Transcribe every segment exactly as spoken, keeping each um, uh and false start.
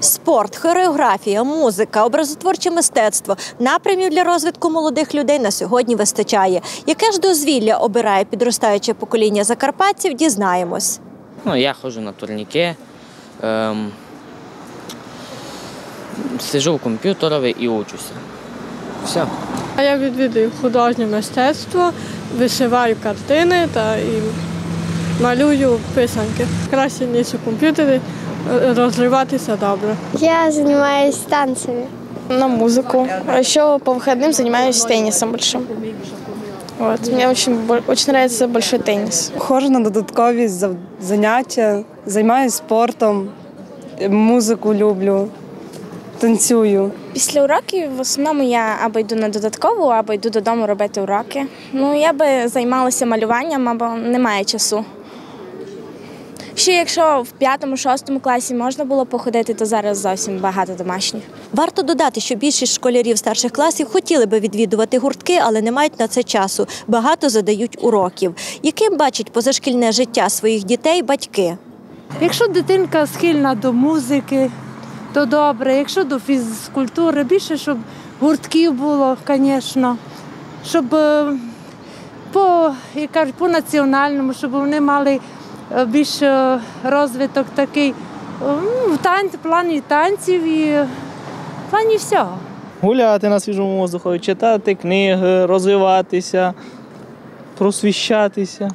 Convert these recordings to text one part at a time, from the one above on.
Спорт, хореографія, музика, образотворче мистецтво – напрямів для розвитку молодих людей на сьогодні вистачає. Яке ж дозвілля обирає підростаюче покоління закарпатців – дізнаємось. Ну, я ходжу на турніки, ем, сиджу в комп'ютерові і учуся. Все. Я відвідую художнє мистецтво, вишиваю картини та і малюю писанки. Краще, ніж у комп'ютері, розриватися добре. Я займаюся танцями. На музыку. А еще по выходным занимаюсь теннисом большим. Вот. Мне очень, очень нравится большой теннис. Ходжу на додаткові заняття, займаюся спортом, музику люблю, танцюю. Після уроків в основному я або йду на додаткову, або йду додому робити уроки. Ну, я би займалася малюванням, або немає часу. Ще якщо в п'ятому-шостому класі можна було походити, то зараз зовсім багато домашніх. Варто додати, що більшість школярів старших класів хотіли би відвідувати гуртки, але не мають на це часу. Багато задають уроків. Яким бачать позашкільне життя своїх дітей батьки? Якщо дитинка схильна до музики, то добре. Якщо до фізкультури, більше, щоб гуртків було, звісно. Щоб по, як кажуть, по національному, щоб вони мали більш розвиток такий в танці, в плані танців і в плані всього. Гуляти на свіжому воздуху, читати книги, розвиватися, просвіщатися.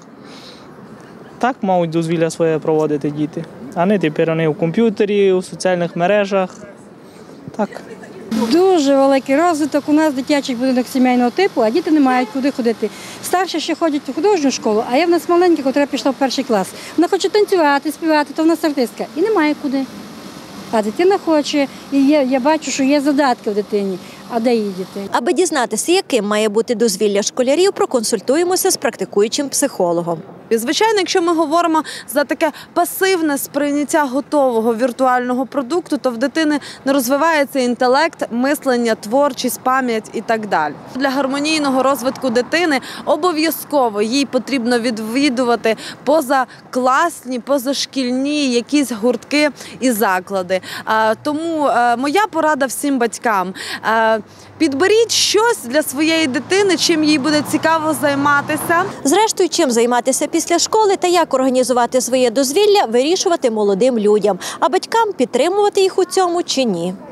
Так мають дозвілля своє проводити діти. А не тепер вони в комп'ютері, у соціальних мережах. Так. Дуже великий розвиток. У нас дитячий будинок сімейного типу, а діти не мають куди ходити. Старші ще ходять у художню школу, а я в нас маленька, яка пішла в перший клас. Вона хоче танцювати, співати, то в нас артистка. І немає куди. А дитина хоче, і є, я бачу, що є задатки в дитині. А де її діти? Аби дізнатися, яким має бути дозвілля школярів, проконсультуємося з практикуючим психологом. І, звичайно, якщо ми говоримо за таке пасивне сприйняття готового віртуального продукту, то в дитини не розвивається інтелект, мислення, творчість, пам'ять і так далі. Для гармонійного розвитку дитини обов'язково їй потрібно відвідувати позакласні, позашкільні якісь гуртки і заклади. Тому моя порада всім батькам – підберіть щось для своєї дитини, чим їй буде цікаво займатися. Зрештою, чим займатися після школи та як організувати своє дозвілля, вирішувати молодим людям, а батькам підтримувати їх у цьому чи ні.